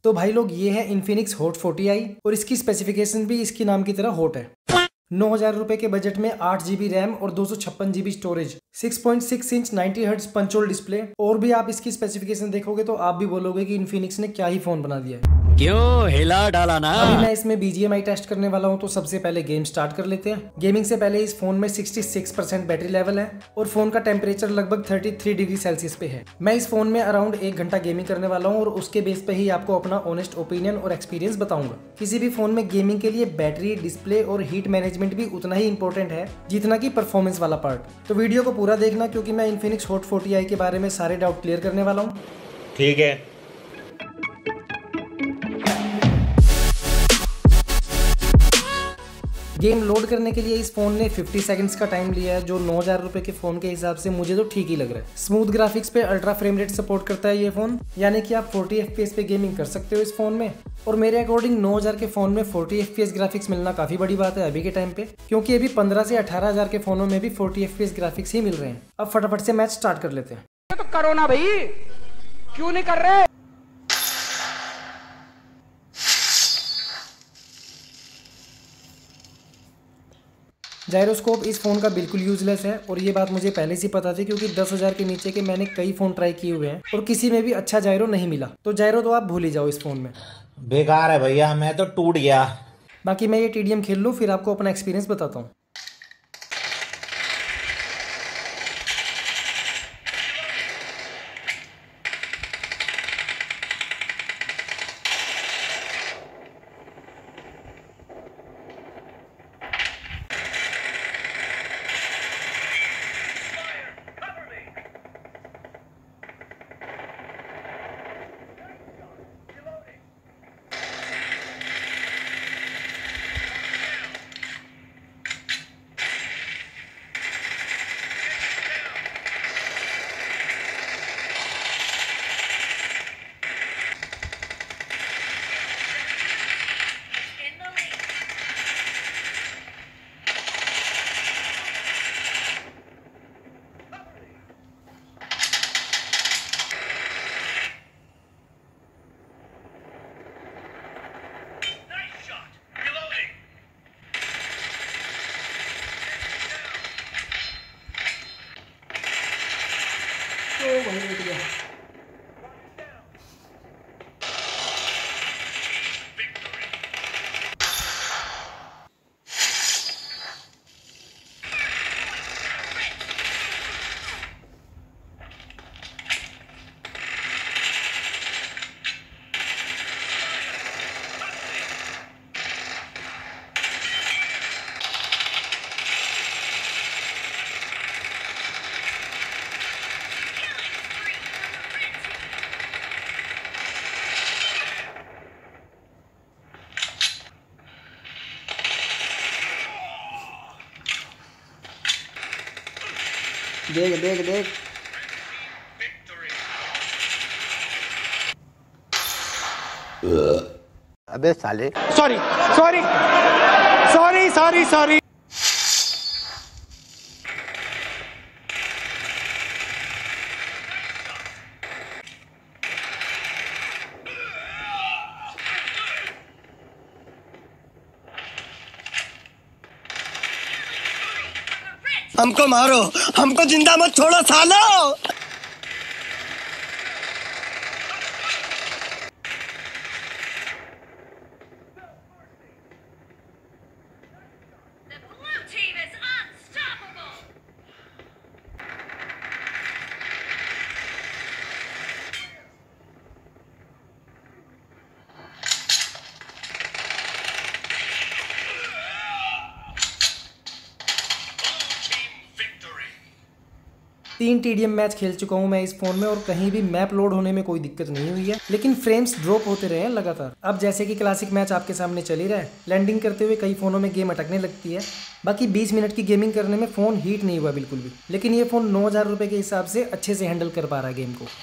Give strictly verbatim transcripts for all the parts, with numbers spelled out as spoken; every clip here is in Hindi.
तो भाई लोग ये है इन्फिनिक्स हॉट फोर्टी आई और इसकी स्पेसिफिकेशन भी इसकी नाम की तरह हॉट है। नौ हजार रुपए के बजट में आठ जीबी रैम और दो सौ छप्पन GB storage, six point six inch ninety hertz punch hole display. और भी आप इसकी स्पेसिफिकेशन देखोगे तो आप भी बोलोगे कि इन्फिनिक्स ने क्या ही फोन बना दिया है। क्यों हिला डाला ना। अभी मैं इसमें बीजीएमआई टेस्ट करने वाला हूं, तो सबसे पहले गेम स्टार्ट कर लेते हैं। गेमिंग से पहले इस फोन में sixty six percent battery level है और फोन का टेम्परेचर लगभग थर्टी थ्री डिग्री सेल्सियस पे है। मैं इस फोन में अराउंड एक घंटा गेमिंग करने वाला हूं और उसके बेस पे ही आपको अपना ऑनेस्ट ओपिनियन और एक्सपीरियंस बताऊंगा। किसी भी फोन में गेमिंग के लिए बैटरी, डिस्प्ले और हीट मैनेजमेंट भी उतना ही इंपॉर्टेंट है जितना कि परफॉर्मेंस वाला पार्ट। तो वीडियो को पूरा देखना, क्योंकि मैं इन्फिनिक्स हॉट फोर्टी आई के बारे में सारे डाउट क्लियर करने वाला हूँ। ठीक है। गेम लोड करने के लिए इस फोन ने फिफ्टी सेकंड्स का टाइम लिया है, जो नौ हजार रुपए के फोन के हिसाब से मुझे तो ठीक ही लग रहा है। स्मूथ ग्राफिक्स पे अल्ट्रा फ्रेम रेट सपोर्ट करता है ये फोन, यानी कि आप फोर्टी एफपीएस पे गेमिंग कर सकते हो इस फोन में। और मेरे अकॉर्डिंग नौ हजार के फोन में फोर्टी एफपीएस ग्राफिक्स मिलना काफी बड़ी बात है अभी के टाइम पे, क्योंकि अभी पंद्रह से अठारह हजार के फोनों में भी फोर्टी एफपीएस ग्राफिक्स ही मिल रहे हैं। अब फटाफट से मैच स्टार्ट कर लेते हैं। तो करो ना भाई, क्यों नहीं कर रहे। जायरोस्कोप इस फोन का बिल्कुल यूजलेस है और ये बात मुझे पहले से पता थी, क्योंकि दस हजार के नीचे के मैंने कई फोन ट्राई किए हुए हैं और किसी में भी अच्छा जायरो नहीं मिला। तो जायरो तो आप भूल ही जाओ इस फोन में, बेकार है भैया, मैं तो टूट गया। बाकी मैं ये टीडीएम खेल लूँ फिर आपको अपना एक्सपीरियंस बताता हूँ। तो वही उठ गया। देख देख देख अबे साले, sorry sorry sorry sorry sorry. हमको मारो, हमको जिंदा मत छोड़ो सालो। तीन टीडीएम मैच खेल चुका हूं मैं इस फोन में और कहीं भी मैप लोड होने में कोई दिक्कत नहीं हुई है, लेकिन फ्रेम्स ड्रॉप होते रहे हैं लगातार। अब जैसे कि क्लासिक मैच आपके सामने चल ही रहा है, लैंडिंग करते हुए कई फोनों में गेम अटकने लगती है। बाकी बीस मिनट की गेमिंग करने में फोन हीट नहीं हुआ बिल्कुल भी, लेकिन ये फोन नौ हजार रुपए के हिसाब से अच्छे से हैंडल कर पा रहा है गेम को।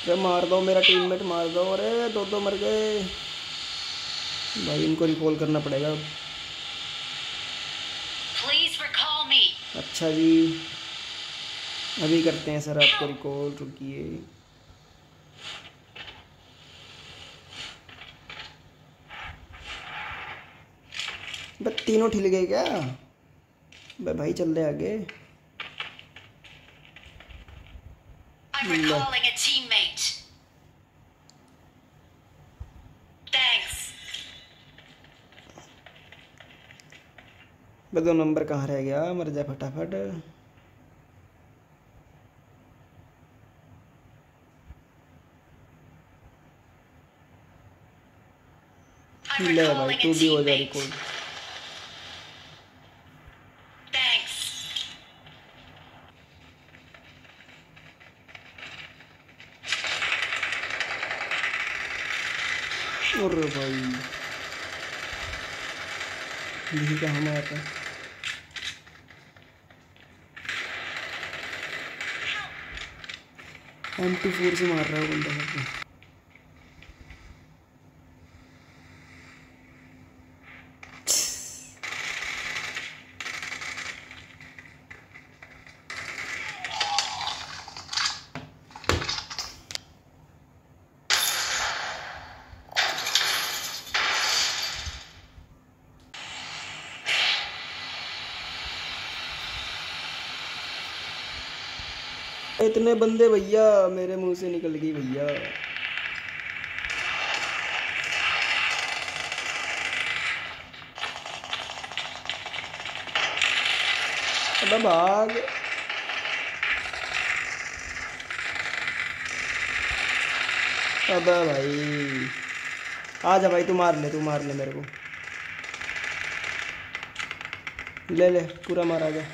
अरे मार दो मेरा टीममेट, मार दो। अरे दो दो मर गए भाई, इनको रिकॉल करना पड़ेगा अब। अच्छा जी, अभी करते हैं सर आपको रिकॉल, रुकिए। बस तीनों ठिल गए क्या? बे भाई चल रहे आगे। बे दो नंबर कहाँ रह गया? मर जा फटाफट। ले भाई तू भी हो जा रिकॉर्ड। अरे भाई यही क्या हम आया था। एम टू फोर से मार रहा है बंदा सबको। इतने बंदे भैया, मेरे मुंह से निकल गई भैया। अबे भाग। अबे भाई आजा भाई, तू मार ले, तू मार ले मेरे को। ले ले पूरा मार, आजा।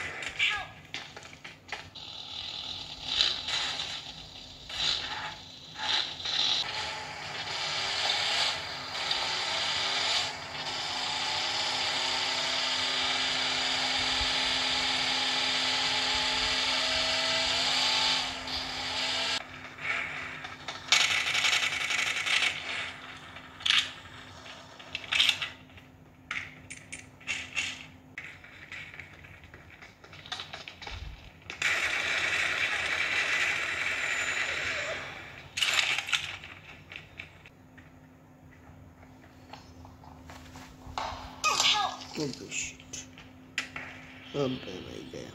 Oh shit. अब भाई गया।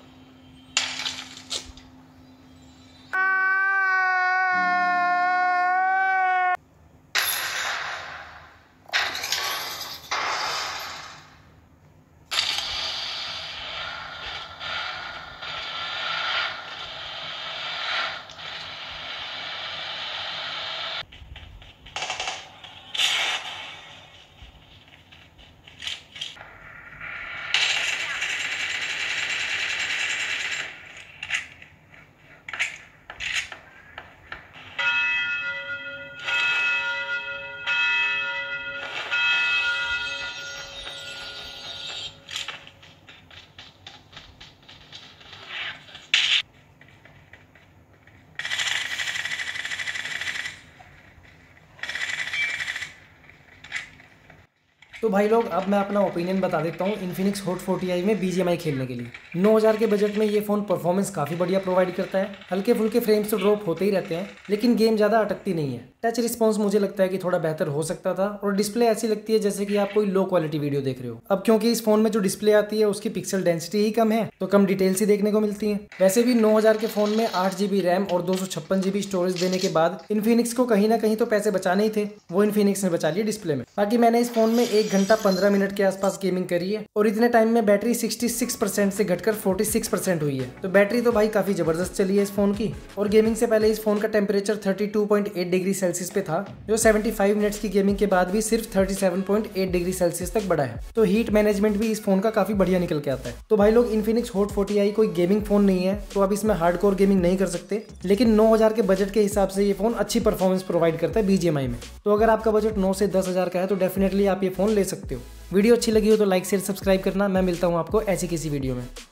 तो भाई लोग अब मैं अपना ओपिनियन बता देता हूँ इन्फिनिक्स हॉट फोर्टी आई में बीजीएमआई खेलने के लिए। नौ हज़ार के बजट में ये फ़ोन परफॉर्मेंस काफ़ी बढ़िया प्रोवाइड करता है। हल्के फुल्के फ्रेम्स तो ड्रॉप होते ही रहते हैं, लेकिन गेम ज़्यादा अटकती नहीं है। टच रिस्पॉन्स मुझे लगता है कि थोड़ा बेहतर हो सकता था, और डिस्प्ले ऐसी लगती है जैसे कि आप कोई लो क्वालिटी वीडियो देख रहे हो। अब क्योंकि इस फोन में जो डिस्प्ले आती है उसकी पिक्सल डेंसिटी ही कम है, तो कम डिटेल्स ही देखने को मिलती है। वैसे भी नौ हज़ार के फ़ोन में आठ जीबी रैम और दो सौ छप्पन जीबी स्टोरेज देने के बाद इन्फिनिक्स को कहीं ना कहीं तो पैसे बचाने ही थे। वो इन्फिनिक्स ने बचा लिए डिस्प्ले में। बाकी मैंने इस फोन में एक घंटा पंद्रह मिनट के आसपास गेमिंग करी है, और इतने टाइम में बैटरी छियासठ परसेंट से घटकर छियालीस परसेंट हुई है। तो बैटरी तो भाई काफी जबरदस्त चली है इस फोन की। और गेमिंग से पहले इस फोन का टेम्परेचर बत्तीस पॉइंट आठ डिग्री सेल्सियस पे था, जो पचहत्तर मिनट्स की गेमिंग के बाद भी सिर्फ सैंतीस पॉइंट आठ डिग्री सेल्सियस तक बढ़ा है। तो हीट मैनेजमेंट भी इस फोन का काफी बढ़िया निकल के आता है। तो भाई लोग इन्फिनिक्स हॉट फोर्टी आई कोई गेमिंग फोन नहीं है, तो अब इसमें हार्डकोर गेमिंग नहीं कर सकते, लेकिन नौ हज़ार के बजट के हिसाब से ये फोन अच्छी परफॉर्मेंस प्रोवाइड करता है बीजीएमआई में। तो अगर आपका बजट नौ से दस हजार का है तो डेफिनेटली आप ये फोन ले सकते हो। वीडियो अच्छी लगी हो तो लाइक शेयर सब्सक्राइब करना। मैं मिलता हूँ आपको ऐसी किसी वीडियो में।